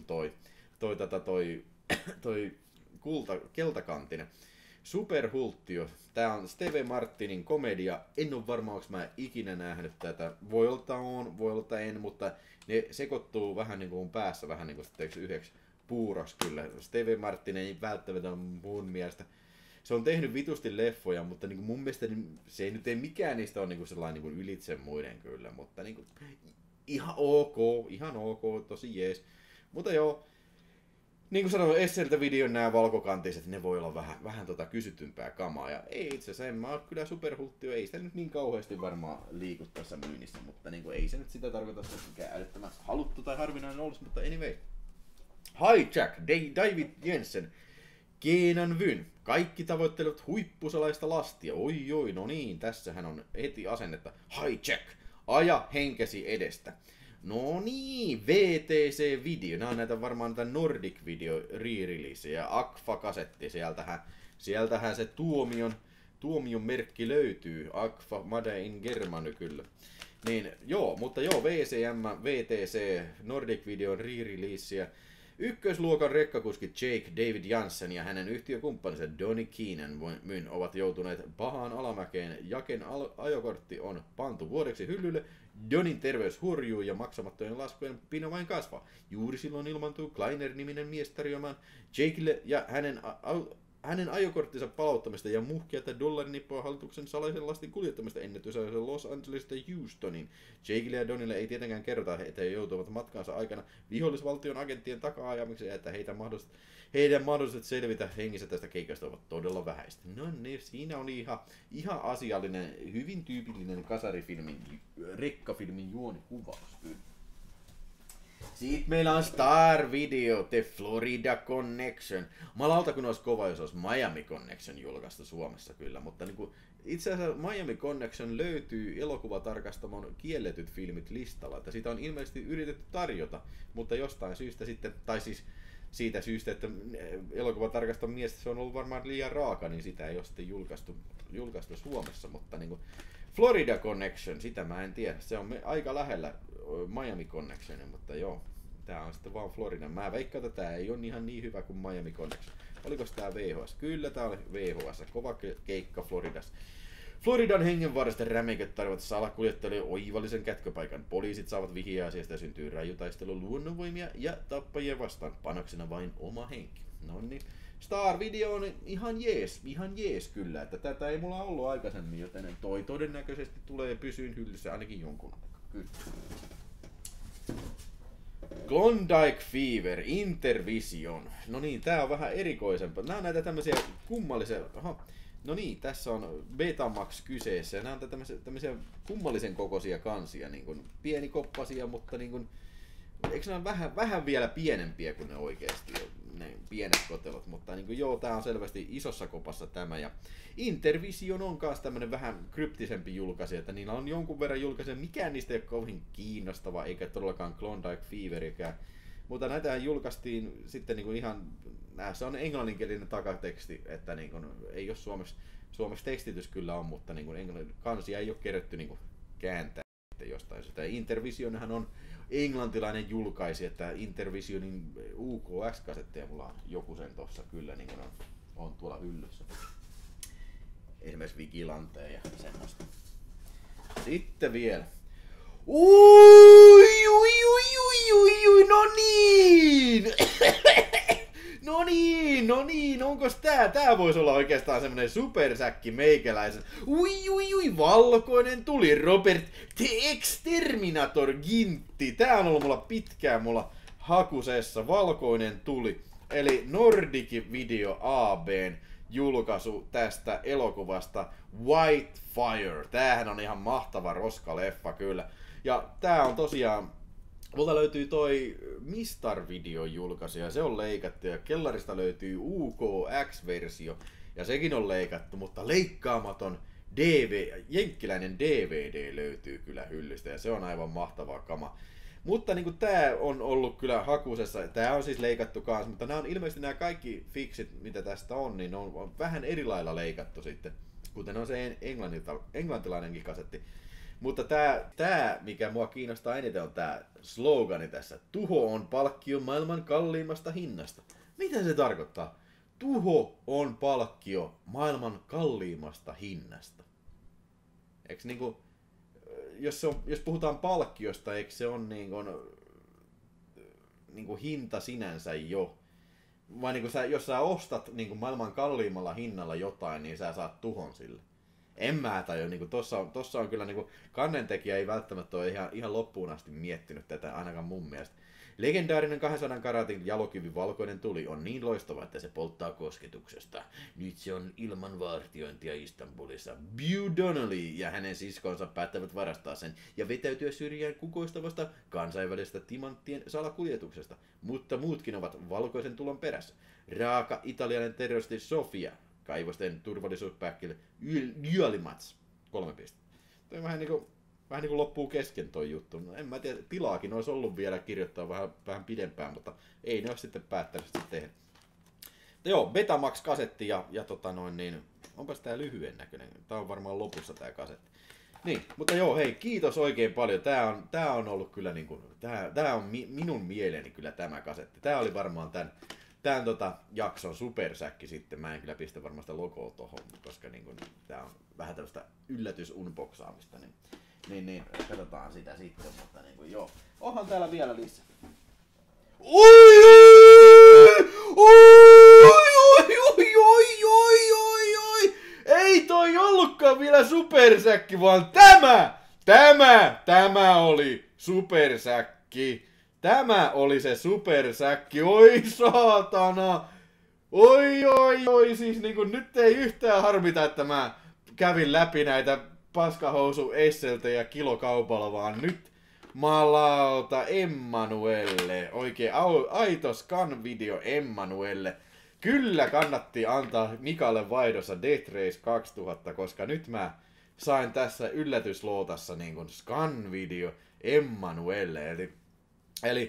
toi keltakantinen. Superhulttio. Tää on Steve Martinin komedia. En ole varma, onko mä ikinä nähnyt tätä. Voi olla en, mutta ne sekoittuu vähän niin kuin päässä vähän niin kuin yhdeksi puuroksi kyllä. Steve Martin ei välttämättä mun mielestä. Se on tehnyt vitusti leffoja, mutta niin kuin mun mielestä se ei nyt mikään niistä ole niin kuin sellainen niin kuin ylitse muiden kyllä. Mutta niin kuin, ihan ok, tosi jees. Mutta joo. Niin kuin sanoin, Esseltä videon nämä valkokantiset, ne voi olla vähän kysytympää kamaa. Ja ei itse asiassa, en mä ole kyllä Superhulttio, ei sitä nyt niin kauheasti varmaan liiku tässä myynnissä, mutta niin kuin, ei se nyt sitä tarkoita, että mikään älyttömän haluttu tai harvinainen olisi, mutta anyway. Hijack, David Jensen, Kenan Vyn, kaikki tavoittelevat huippusalaista lastia. Oi, no niin, tässähän on heti asennetta. Hijack, aja henkesi edestä. No niin, VTC-video. Nämä on näitä varmaan näitä Nordic Video re-release ja Agfa-kasetti. Sieltähän se tuomion merkki löytyy. Agfa Made in Germany kyllä. Niin, mutta VTC, Nordic Video re-release. Ykkösluokan rekkakuski Jake David Janssen ja hänen yhtiökumppaninsa Donnie Keenan ovat joutuneet pahaan alamäkeen. Jaken ajokortti on pantu vuodeksi hyllylle. Donin terveys hurjuu ja maksamattomien laskujen pino vain kasvaa. Juuri silloin ilmaantuu Kleiner-niminen mies tarjoamaan Jakelle ja hänen ajokorttinsa palauttamista ja muhkeata dollarinippoa hallituksen salaisen lastin kuljettamista ennätysajassa Los Angelesista Houstoniin. Jakelle ja Donille ei tietenkään kerrota, että he joutuvat matkansa aikana vihollisvaltion agenttien takaa-ajamiksi ja että heidän mahdolliset selvitä hengissä tästä keikasta ovat todella vähäistä. No niin, siinä on ihan asiallinen, hyvin tyypillinen rekkafilmin juonikuvaus. Sitten meillä on Star Video, The Florida Connection. Malauta kun olisi kova, jos olisi Miami Connection julkaistu Suomessa kyllä, mutta niin kuin, itse asiassa Miami Connection löytyy elokuvatarkastamon kielletyt filmit listalla, että sitä on ilmeisesti yritetty tarjota, mutta jostain syystä sitten, tai siis siitä syystä, että elokuvatarkastamon mielestä se on ollut varmaan liian raaka, niin sitä ei ole sitten julkaistu Suomessa, mutta niin kuin Florida Connection, sitä mä en tiedä, se on aika lähellä Miami Connection, mutta joo, tää on sitten vaan Florida. Mä veikkaan, että tää ei ole ihan niin hyvä kuin Miami Connection. Oliko tää VHS? Kyllä tää oli VHS, kova keikka Floridassa. Floridan hengenvaarasta rämeiköt tarvitsevat salakuljettajille oivallisen kätköpaikan. Poliisit saavat vihjeä asiasta ja syntyy rajutaistelu luonnonvoimia ja tappajia vastaan. Panoksena vain oma henki. No niin. Star Video on ihan jees kyllä, että tätä ei mulla ollut aikaisemmin, joten toi todennäköisesti tulee pysyyn hyllyssä ainakin jonkun aikaa. Kyllä. Klondike Fever, Intervision. No niin, tää on vähän erikoisempaa. Nää on näitä tämmösiä kummallisia. No niin, tässä on Betamax kyseessä. Nämä on tämmöisiä kummallisen kokoisia kansia, niin kuin pienikoppasia, mutta niin kuin, eikö ne ole vähän vielä pienempiä kuin ne oikeasti ne pienet kotelot, mutta niin kuin, joo, tää on selvästi isossa kopassa tämä. Ja Intervision on kanssa tämmönen vähän kryptisempi julkaisija, että niillä on jonkun verran julkaisija. Mikään niistä ei ole kovin kiinnostava, eikä todellakaan Klondike Feverikään. Mutta näitähän julkaistiin sitten niin kuin ihan, se on englanninkielinen takateksti, että niin kuin, ei ole Suomessa tekstitys kyllä on, mutta niin kuin kansia ei ole kerätty niin kuin kääntää jostain. Sitä Intervisionhan on englantilainen julkaisi, että Intervisionin UKX-kasetteja mulla on joku sen tossa kyllä niin kuin on tuolla hyllyssä. Esimerkiksi Vigilantea ja semmoista. Sitten vielä. No niin! No niin, onkos tää voisi olla oikeastaan semmonen supersäkki meikäläisen. Valkoinen tuli, Robert The Exterminator Gintti. Tää on ollut mulla pitkään hakusessa, valkoinen tuli. Eli Nordic Video AB:n julkaisu tästä elokuvasta White Fire. Tämähän on ihan mahtava roskaleffa kyllä. Ja tää on tosiaan, multa löytyy toi Mistar-video julkaisu ja se on leikattu ja kellarista löytyy UKX-versio ja sekin on leikattu, mutta leikkaamaton jenkkiläinen DVD löytyy kyllä hyllystä ja se on aivan mahtavaa kama. Mutta niin kuin tää on ollut kyllä hakusessa, tää on siis leikattu kanssa, mutta nämä on ilmeisesti nämä kaikki fiksit, mitä tästä on, niin on vähän eri lailla leikattu sitten, kuten on se englantilainenkin kasetti. Mutta tää, mikä mua kiinnostaa eniten, on tää slogani tässä. Tuho on palkkio maailman kalliimmasta hinnasta. Mitä se tarkoittaa? Tuho on palkkio maailman kalliimmasta hinnasta. Eiks niinku, jos puhutaan palkkiosta, eikö se on niinku hinta sinänsä jo? Vai niinku jos sä ostat niinku maailman kalliimmalla hinnalla jotain, niin sä saat tuhon sille. En mä tajua, niinku tossa on kyllä niinku, kannentekijä ei välttämättä ole ihan loppuun asti miettinyt tätä, ainakaan mun mielestä. Legendaarinen 200 karatin jalokivi valkoinen tuli on niin loistava, että se polttaa kosketuksesta. Nyt se on ilman vartiointia Istanbulissa. Bew Donnelly ja hänen siskonsa päättävät varastaa sen ja vetäytyä syrjään kukoistavasta kansainvälisestä timanttien salakuljetuksesta. Mutta muutkin ovat valkoisen tulon perässä. Raaka italialainen terroristi Sofia, kaivosten turvallisuuspäkkille Yölimats, 3 pistettä. Toi vähän niinku loppuu kesken toi juttu. No, en mä tiedä, tilaakin olisi ollut vielä kirjoittaa vähän pidempään, mutta ei ne ole sitten päättänyt sitä tehdä. Joo, Betamax-kasetti ja onpas tää lyhyen näköinen. Tää on varmaan lopussa tää kasetti. Niin, mutta joo, hei, kiitos oikein paljon. Tää on ollut kyllä niinku, tää on minun mieleeni kyllä tämä kasetti. Tää oli varmaan tän jakson supersäkki sitten. Mä en kyllä pistä varmaan sitä logoa tohon, koska niinku, tää on vähän tällaista yllätysunboxaamista. Niin, katsotaan sitä sitten, mutta niinku joo. Onhan täällä vielä lisää. Oi! Ei toi ollutkaan vielä supersäkki, vaan tämä oli supersäkki. Tämä oli se supersäkki. Oi saatana. Oi, siis niinku nyt ei yhtään harmita, että mä kävin läpi näitä paskahousu Esseltä kilokaupalla, vaan nyt malauta Emmanuelle. Oikein aito scan-video Emmanuelle. Kyllä kannatti antaa Mikalle vaihdossa Death Race 2000, koska nyt mä sain tässä yllätyslootassa niin kuin scan-video Emmanuelle. Eli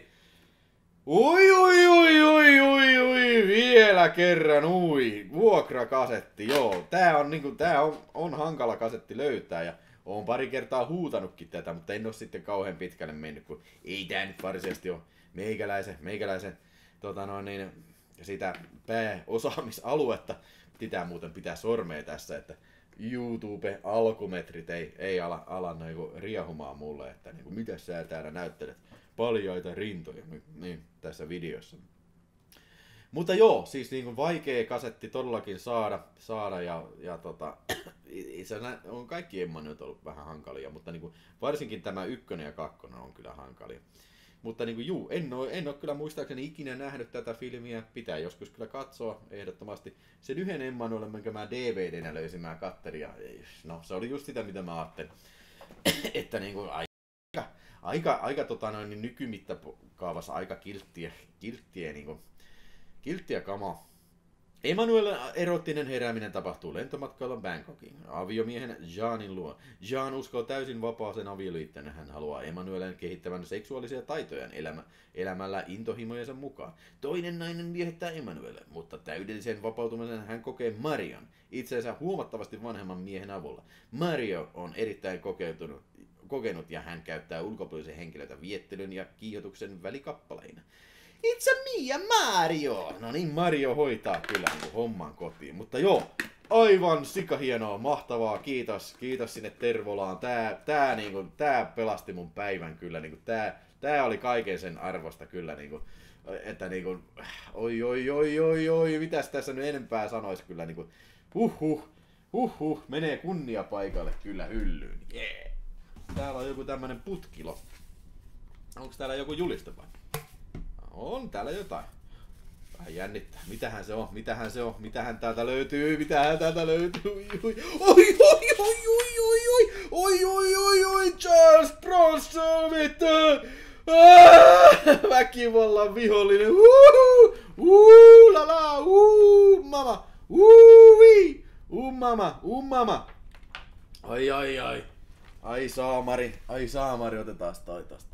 vielä kerran vuokrakasetti, joo. Tää on hankala kasetti löytää ja oon pari kertaa huutanutkin tätä, mutta en oo sitten kauhean pitkälle mennyt, kun ei tää nyt varsinaisesti oo meikäläisen sitä pääosaamisaluetta. Pitää muuten pitää sormea tässä, että YouTube-alkumetrit ei ala niinku riehumaan mulle, että niinku, mitä sä täällä näyttelet paljaita rintoja niin, tässä videossa. Mutta joo, siis niinku vaikea kasetti todellakin saada ja itse asiassa on kaikki Emmanuelet ollut vähän hankalia, mutta niinku, varsinkin tämä 1 ja 2 on kyllä hankalia. Mutta niinku, en oo kyllä muistaakseni ikinä nähnyt tätä filmiä, pitää joskus kyllä katsoa ehdottomasti. Sen yhden Emmanuelen, minkä mä DVDnä löysin, mä kattelin ja no se oli just sitä mitä mä ajattelin, että niinku aika nykymittakaavassa aika kilttiä kamaa. Emmanuelen erottinen herääminen tapahtuu lentomatkalla Bangkokiin aviomiehen Jeanin luo. Jean uskoo täysin vapaaseen avioliittoon. Hän haluaa Emmanuelen kehittävän seksuaalisia taitojaan elämällä intohimojensa mukaan. Toinen nainen viehättää Emmanuelle, mutta täydellisen vapautumisen hän kokee Marion, itseensä huomattavasti vanhemman miehen avulla. Mario on erittäin kokenut ja hän käyttää ulkopuolisia henkilöitä viettelyn ja kiihotuksen välikappaleina. It's a me, Mario! No niin, Mario hoitaa kyllä homman kotiin. Mutta joo, aivan sikahienoa, mahtavaa, kiitos sinne Tervolaan. Tää pelasti mun päivän kyllä. Niinku, tää oli kaiken sen arvosta kyllä. Niinku, että niinku, oi, mitäs tässä nyt enempää sanois kyllä. Niinku, menee kunnia paikalle kyllä hyllyyn. Yeah. Täällä on joku tämmönen putkilo. Onks täällä joku juliste vai? On täällä jotain. Vähän jännittää. Mitähän se on? Mitähän täältä löytyy? Oi, Charles Bronson, vittu! Väkivallan vihollinen. Lala, mama. Mama. Ai. Ai saamari, otetaan taas.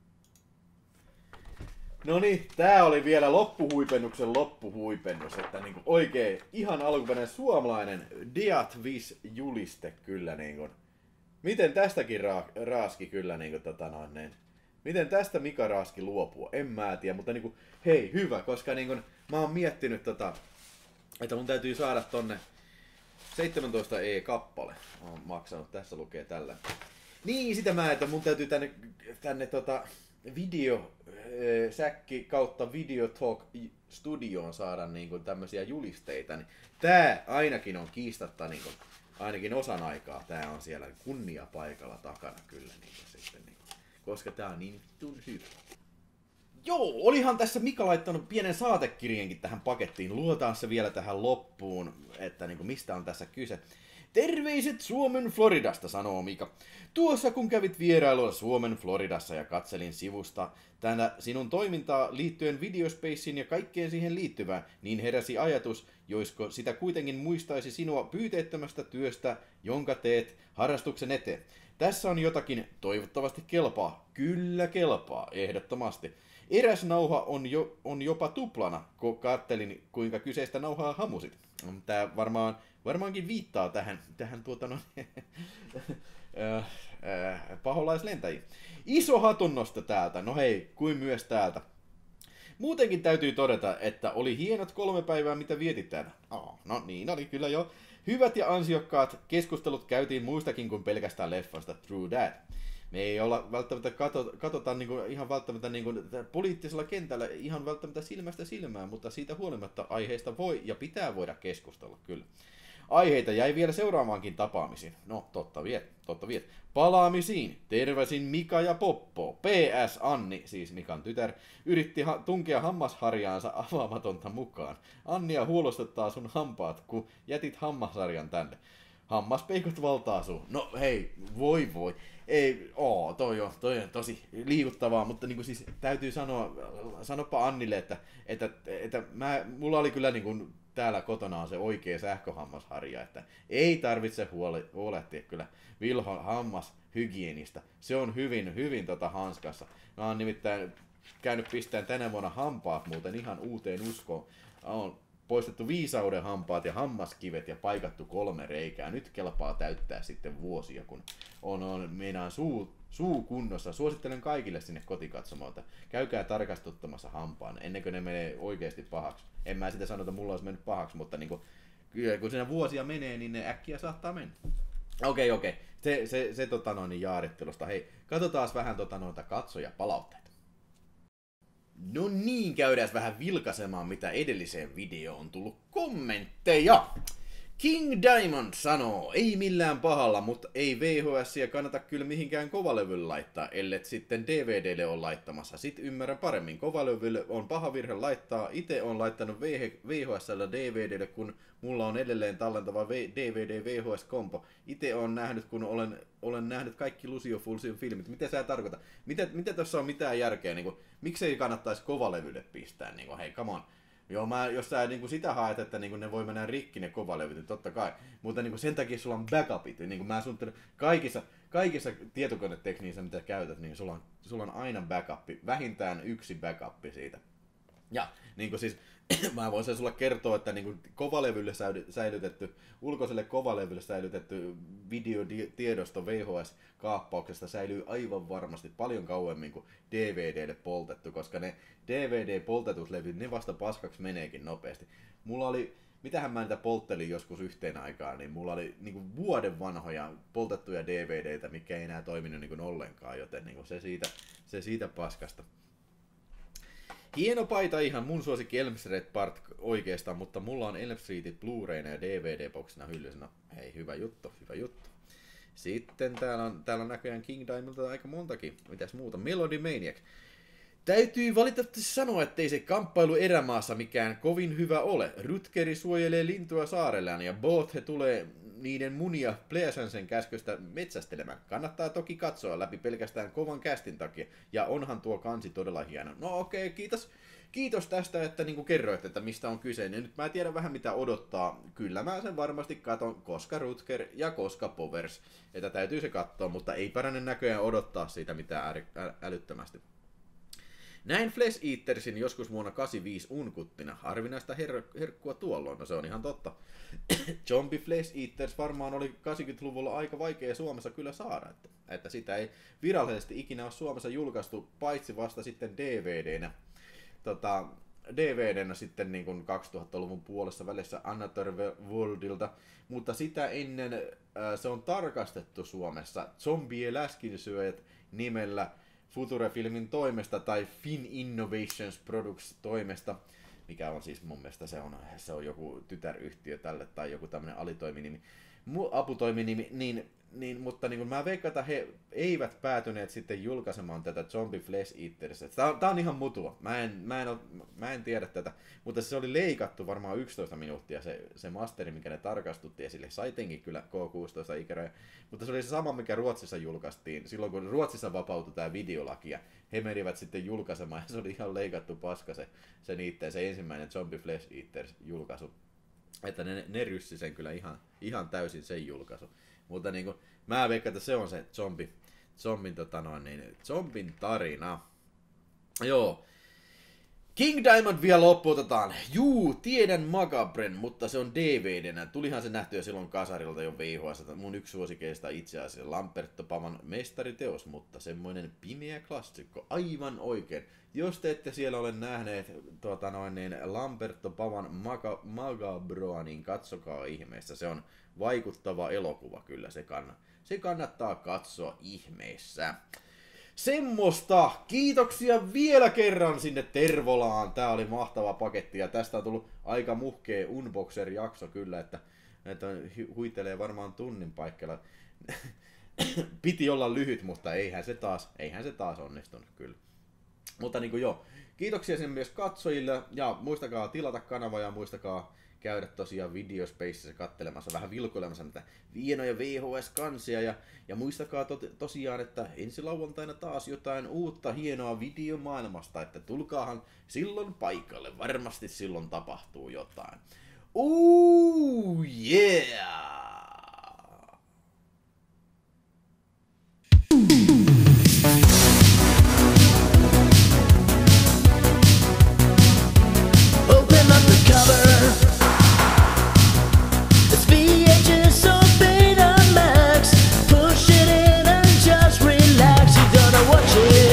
No niin, tää oli vielä loppuhuipennuksen loppuhuipennus, että niinku oikein ihan alkuperäinen suomalainen Death Wish -juliste kyllä niinku. Miten tästäkin Raaski kyllä niinku miten tästä Mika Raaski luopuu? En mä tiedä, mutta niinku, hei, hyvä, koska niinku, mä oon miettinyt että mun täytyy saada tonne 17E-kappale. Oon maksanut, tässä lukee tällä. Niin, sitä mä, että mun täytyy tänne video säkki kautta Video Talk studioon saada niinku tämmösiä julisteita. Niin tää ainakin on kiistatta niinku, ainakin osan aikaa tää on siellä kunniapaikalla takana kyllä niinku sitten niinku, koska tää on niin vittun hyvä. Joo, olihan tässä Mika laittanut pienen saatekirjankin tähän pakettiin. Luotaan se vielä tähän loppuun, että niinku mistä on tässä kyse. Terveiset Suomen Floridasta, sanoo Mika. Tuossa kun kävit vierailulla Suomen Floridassa ja katselin sivusta tänä sinun toimintaa liittyen Videospaceen ja kaikkeen siihen liittyvään, niin heräsi ajatus, joisko sitä kuitenkin muistaisi sinua pyyteettömästä työstä, jonka teet harrastuksen eteen. Tässä on jotakin, toivottavasti kelpaa. Kyllä kelpaa, ehdottomasti. Eräs nauha on jopa tuplana, kun kattelin, kuinka kyseistä nauhaa hamusit. Tää varmaankin viittaa tähän paholaislentäjiin. Iso hatunnosto täältä, no hei, kuin myös täältä. Muutenkin täytyy todeta, että oli hienot 3 päivää, mitä vietit täällä. No niin oli kyllä jo. Hyvät ja ansiokkaat keskustelut käytiin muistakin kuin pelkästään leffasta True That. Me ei olla välttämättä katsota niinku ihan välttämättä niinku poliittisella kentällä ihan välttämättä silmästä silmään, mutta siitä huolimatta aiheesta voi ja pitää voida keskustella kyllä. Aiheita jäi vielä seuraamaankin tapaamisiin. No, totta viet. Palaamisiin. Terväsin Mika ja Poppo. PS Anni, siis Mikan tytär, yritti tunkea hammasharjaansa avaamatonta mukaan. Annia huolostuttaa sun hampaat, kun jätit hammasharjan tänne. Hammaspeikot valtaa sun. No hei, voi. Ei, toi on tosi liikuttavaa, mutta niinku siis täytyy sanopa Annille, että mulla oli kyllä niinku täällä kotona on se oikea sähköhammasharja, että ei tarvitse huolehtia kyllä Vilhon hammashygienistä. Se on hyvin hanskassa. Mä oon nimittäin käynyt pistämään tänä vuonna hampaat muuten ihan uuteen uskoon. On poistettu viisauden hampaat ja hammaskivet ja paikattu 3 reikää. Nyt kelpaa täyttää sitten vuosia, kun on meidän suu kunnossa. Suosittelen kaikille sinne kotikatsomaan, että käykää tarkastuttamassa hampaan ennen kuin ne menee oikeasti pahaksi. En mä sitä sano, että mulla olisi mennyt pahaksi, mutta niinku, kyllä kun siinä vuosia menee, niin ne äkkiä saattaa mennä. Okei. Se jaarittelusta. Hei, katsotaan vähän katsojapalautteita. No niin, käydään vähän vilkaisemaan, mitä edelliseen videoon on tullut kommentteja. King Diamond sanoo, ei millään pahalla, mutta ei VHS:ia kannata kyllä mihinkään kovalevylle laittaa, ellet sitten DVDlle on laittamassa. Sit ymmärrän paremmin, kovalevylle on paha virhe laittaa. Itse on laittanut VHS:llä DVDlle, kun mulla on edelleen tallentava DVD VHS-kompo. Itse on nähnyt, kun olen nähnyt kaikki Lucio Fulcion filmit. Mitä sä tarkoitat? Mitä tuossa on mitään järkeä? Niin kuin, miksei kannattaisi kovalevylle pistää? Niin kuin, hei, come on. Joo, jos sä niinku sitä haet, että niinku ne voi mennä rikki ne kovalevyt, niin totta kai. Mutta niinku sen takia sulla on backupit. Niinku mä suunnittelen kaikissa tietokonetekniissä, mitä käytät, niin sulla on aina backup. Vähintään yksi backup siitä. Ja niinku siis mä voisin sulle kertoa, että niinku kovalevylle säilytetty, ulkoiselle kovalevylle säilytetty videotiedosto VHS-kaappauksesta säilyy aivan varmasti paljon kauemmin kuin DVDlle poltettu, koska ne DVD-poltetut levyt, ne vasta paskaksi meneekin nopeasti. Mulla oli, mitähän mä niitä polttelin joskus yhteen aikaan, niin mulla oli niinku vuoden vanhoja poltettuja DVDtä, mikä ei enää toiminut niinku ollenkaan, joten niinku se siitä paskasta. Hieno paita, ihan mun suosikki Elm Street Part oikeastaan, mutta mulla on Elm Streetit Blu-rayna ja DVD-boksina hyllysenä. Hei, hyvä juttu. Sitten täällä on näköjään King Diamondilta aika montakin. Mitäs muuta? Melody Maniac. Täytyy valitettavasti sanoa, ettei se kamppailu erämaassa mikään kovin hyvä ole. Rutgeri suojelee lintua saarellaan ja Bothe tulee niiden munia Pleasansen käskystä metsästelemään. Kannattaa toki katsoa läpi pelkästään kovan kästin takia, ja onhan tuo kansi todella hieno. No okei, kiitos tästä, että niinku kerroit, että mistä on kyse. Ja nyt mä tiedän vähän mitä odottaa. Kyllä mä sen varmasti katon, koska Rutger ja koska Powers. Että täytyy se katsoa, mutta ei paranne näköjään odottaa siitä mitään älyttömästi. Näin Flesh Eatersin joskus vuonna 85 unkuttina. Harvinaista herkkua tuolloin, no se on ihan totta. Zombie Flesh Eaters varmaan oli 80-luvulla aika vaikea Suomessa kyllä saada, että sitä ei virallisesti ikinä ole Suomessa julkaistu, paitsi vasta sitten DVDnä. DVDnä sitten niin kuin 2000-luvun puolessa välissä Another Worldilta, mutta sitä ennen se on tarkastettu Suomessa Zombie läskinsyöjät nimellä Future-filmin toimesta tai Fin Innovations Products toimesta, mikä on siis mun mielestä se on joku tytäryhtiö tälle tai joku tämmönen alitoiminimi, aputoiminimi, mutta niin mä veikkaan, että he eivät päätyneet sitten julkaisemaan tätä Zombie Flesh Eaters. Tää on ihan mutua. Mä en tiedä tätä, mutta se oli leikattu varmaan 11 minuuttia se masteri, mikä ne tarkastutti esille. Sai tietenkin kyllä K16 ikäraja, mutta se oli se sama, mikä Ruotsissa julkaistiin. Silloin kun Ruotsissa vapautui tää videolaki ja he menivät sitten julkaisemaan ja se oli ihan leikattu paska se ensimmäinen Zombie Flesh Eaters julkaisu. Että ne ryssi sen kyllä ihan täysin sen julkaisu. Mutta niin kuin, mä veikkaan, että se on se zombin tarina. Joo. King Diamond vielä loppuutetaan. Juu, tiedän Magabren, mutta se on DVDnä. Tulihan se nähtyä silloin kasarilta jo VHS. Mun yksi suosikeista itse asiassa Lamberto Pavan mestariteos, mutta semmoinen pimeä klassikko. Aivan oikein. Jos te ette siellä ole nähneet Lamberto Pavan Magabroa, niin katsokaa ihmeessä. Se on vaikuttava elokuva kyllä, se kannattaa katsoa ihmeessä. Semmosta! Kiitoksia vielä kerran sinne Tervolaan. Tää oli mahtava paketti ja tästä on tullut aika muhkea Unboxer-jakso kyllä, että huitelee varmaan tunnin paikalla. Piti olla lyhyt, mutta eihän se taas onnistunut kyllä. Mutta niin kuin joo, kiitoksia sinne myös katsojille ja muistakaa tilata kanava ja muistakaa käydä tosiaan Videospacessa kattelemassa, vähän vilkuilemassa näitä hienoja VHS-kansia ja muistakaa tosiaan, että ensi lauantaina taas jotain uutta hienoa videomaailmasta, että tulkaahan silloin paikalle, varmasti silloin tapahtuu jotain. Yeah!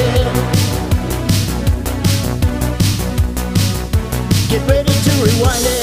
Get ready to rewind it.